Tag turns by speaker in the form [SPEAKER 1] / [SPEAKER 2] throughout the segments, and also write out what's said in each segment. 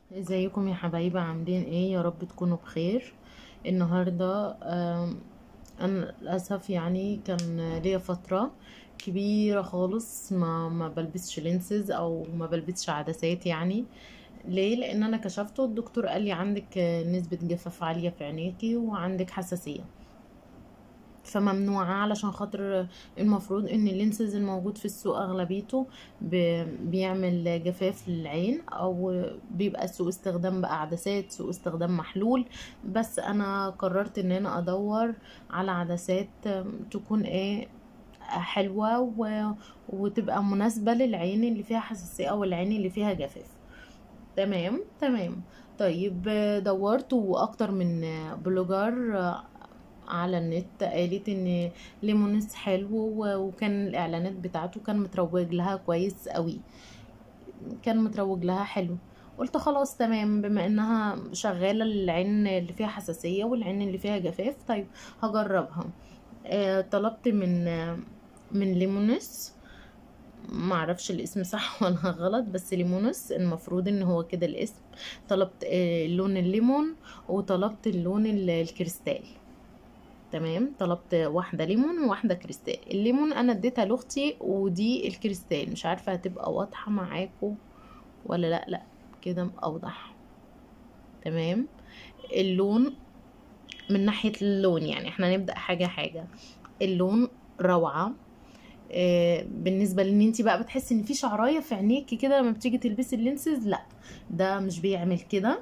[SPEAKER 1] ازيكم يا حبايبي؟ عاملين ايه؟ يا رب تكونوا بخير. النهارده انا للاسف يعني كان ليا فتره كبيره خالص ما بلبسش لينسز او ما بلبسش عدسات يعني. ليه؟ لان انا كشفت والدكتور قال لي عندك نسبه جفاف عاليه في عينيكي وعندك حساسيه، فممنوعة علشان خاطر المفروض ان اللينسز الموجود في السوق اغلبيته بيعمل جفاف للعين، او بيبقى سوء استخدام بقى عدسات، سوء استخدام محلول. بس انا قررت ان انا ادور على عدسات تكون ايه، حلوة وتبقى مناسبة للعين اللي فيها حساسية او العين اللي فيها جفاف. تمام تمام. طيب، دورت واكتر من بلوجر على النت قالت ان ليمونس حلو وكان الاعلانات بتاعته كان متروج لها كويس قوي، كان متروج لها حلو. قلت خلاص تمام، بما انها شغالة للعين اللي فيها حساسية والعين اللي فيها جفاف، طيب هجربها. طلبت من ليمونس، معرفش الاسم صح ولا غلط، بس ليمونس المفروض ان هو كده الاسم. طلبت لون الليمون وطلبت اللون الكريستال. تمام، طلبت واحدة ليمون وواحدة كريستال. الليمون انا اديتها لاختي، ودي الكريستال مش عارفة هتبقى واضحة معاكم ولا لا. لا، كده اوضح. تمام. اللون، من ناحية اللون يعني احنا نبدأ حاجة حاجة. اللون روعة. بالنسبة لان انتي بقى بتحسي ان في شعراية في عينيكي كده لما بتيجي تلبسي اللينسز، لا ده مش بيعمل كده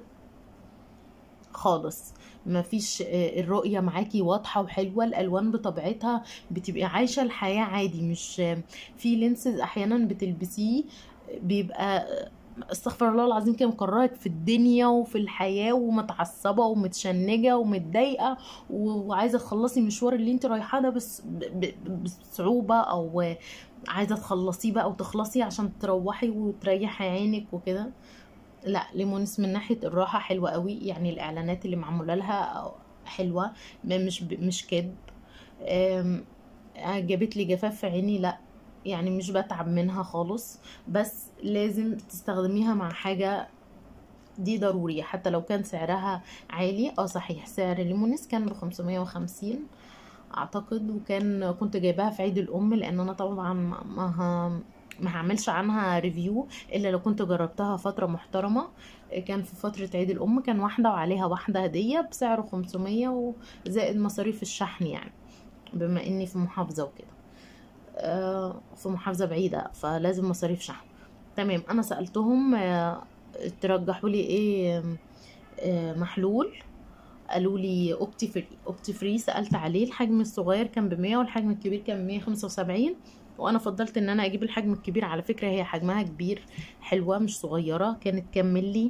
[SPEAKER 1] خالص. مفيش. الرؤية معاكي واضحة وحلوة، الألوان بطبيعتها بتبقي عايشة الحياة عادي. مش في لينسز أحيانا بتلبسيه بيبقى استغفر الله العظيم كده مكرهك في الدنيا وفي الحياة، ومتعصبة ومتشنجة ومتضايقة وعايزة تخلصي المشوار اللي انت رايحاه ده بس بصعوبة، أو عايزة تخلصيه بقى وتخلصي عشان تروحي وتريحي عينك وكده. لا، ليمونس من ناحية الراحة حلوة قوي، يعني الإعلانات اللي معمولة لها حلوة، مش كذب. آم، جابت لي جفاف في عيني؟ لا، يعني مش بتعب منها خالص. بس لازم تستخدميها مع حاجة، دي ضروري حتى لو كان سعرها عالي. صحيح، سعر ليمونس كان ب550 اعتقد، كنت جايباها في عيد الام، لان انا طبعا ما هعملش عنها ريفيو الا لو كنت جربتها فتره محترمه. كان في فتره عيد الام، كان واحده وعليها واحده هديه بسعر 500 وزائد مصاريف الشحن يعني، بما اني في محافظه وكده. في محافظه بعيده فلازم مصاريف شحن. تمام، انا سالتهم ترجحوا لي ايه؟ محلول. قالوا لي اوبتي فري. اوبتي فري سألت عليه، الحجم الصغير كان ب100 والحجم الكبير كان ب175، وانا فضلت ان انا اجيب الحجم الكبير. على فكرة هي حجمها كبير، حلوة مش صغيرة. كانت كمل لي،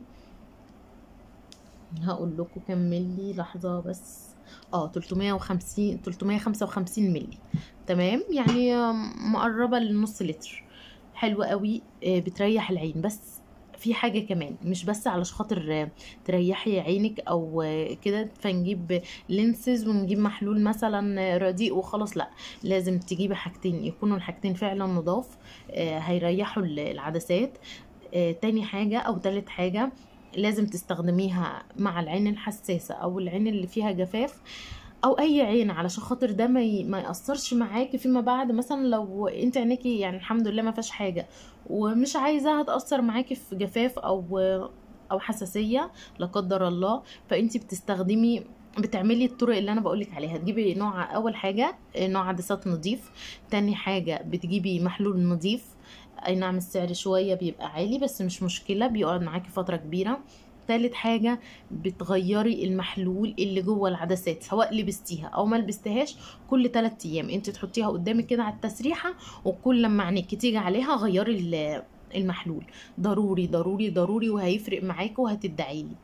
[SPEAKER 1] هقول لكم كمل لي لحظة بس. 350 355 ملي. تمام، يعني مقربة للنص لتر. حلوة قوي، بتريح العين. بس في حاجة كمان، مش بس علشان خاطر تريحي عينك او كده فنجيب لينسز ونجيب محلول مثلا رديء وخلاص، لا، لازم تجيبي حاجتين يكونوا الحاجتين فعلا نضاف، هيريحوا العدسات. تاني حاجة او تالت حاجة، لازم تستخدميها مع العين الحساسة او العين اللي فيها جفاف، او اي عين، علشان خاطر ده ما ياثرش معاكي فيما بعد. مثلا لو انت عينيكي يعني الحمد لله ما فيهاش حاجه، ومش عايزاها تاثر معاكي في جفاف او حساسيه لا قدر الله، فانت بتعملي الطرق اللي انا بقولك عليها. تجيبي نوع، اول حاجه نوع عدسات نظيف. تاني حاجه بتجيبي محلول نظيف. اي نعم السعر شويه بيبقى عالي بس مش مشكله، بيقعد معاكي فتره كبيره. تالت حاجة، بتغيري المحلول اللي جوه العدسات سواء لبستيها او ما لبستهاش. كل 3 ايام انت تحطيها قدامك كده على التسريحة، وكل لما عينيك تيجي عليها غيري المحلول. ضروري ضروري ضروري، وهيفرق معاكي وهتدعيلي.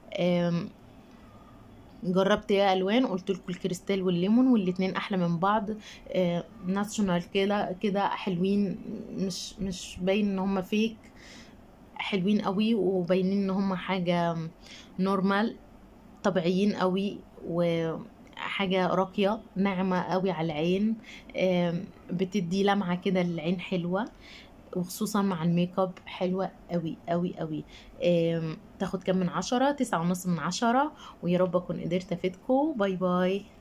[SPEAKER 1] جربت ايه الوان؟ قلت لكم الكريستال والليمون، والاتنين احلى من بعض. ناتشونال كده كده حلوين، مش باين ان هم فيك، حلوين قوي وباينين ان هم حاجة نورمال، طبيعيين قوي، وحاجة راقية ناعمة قوي على العين. بتدي لمعة كده للعين حلوة. وخصوصا مع الميك اب حلوة قوي قوي قوي. تاخد كام من 10؟ 9.5 من 10. ويا رب اكون قدرت افيدكم. باي باي.